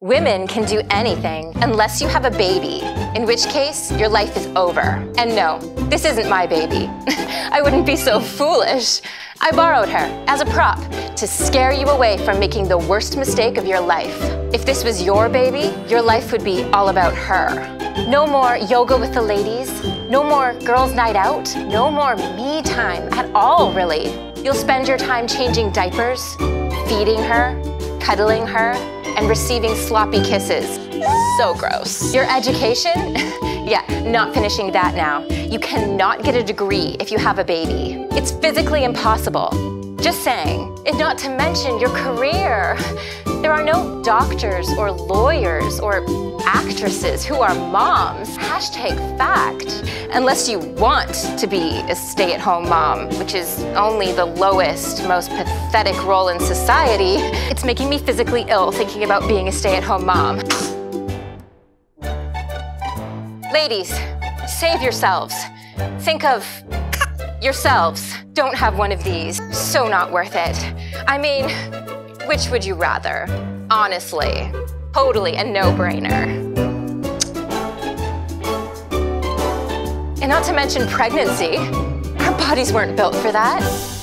Women can do anything unless you have a baby, in which case your life is over. And no, this isn't my baby. I wouldn't be so foolish. I borrowed her as a prop to scare you away from making the worst mistake of your life. If this was your baby, your life would be all about her. No more yoga with the ladies, no more girls' night out, no more me time at all, really. You'll spend your time changing diapers, feeding her, cuddling her, and receiving sloppy kisses. So gross. Your education? Yeah, not finishing that now. You cannot get a degree if you have a baby. It's physically impossible. Just saying. And not to mention your career. There are no doctors or lawyers or actresses who are moms. Hashtag fact. Unless you want to be a stay-at-home mom, which is only the lowest, most pathetic role in society. It's making me physically ill thinking about being a stay-at-home mom. Ladies, save yourselves. Think of yourselves. Don't have one of these. So not worth it. I mean, which would you rather? Honestly, totally a no-brainer. And not to mention pregnancy. Our bodies weren't built for that.